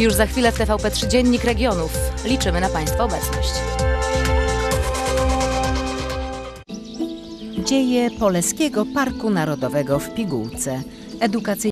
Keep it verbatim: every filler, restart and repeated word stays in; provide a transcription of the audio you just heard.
Już za chwilę w T V P trzy Dziennik Regionów. Liczymy na Państwa obecność. Dzieje Poleskiego Parku Narodowego w Pigułce. Edukacyjne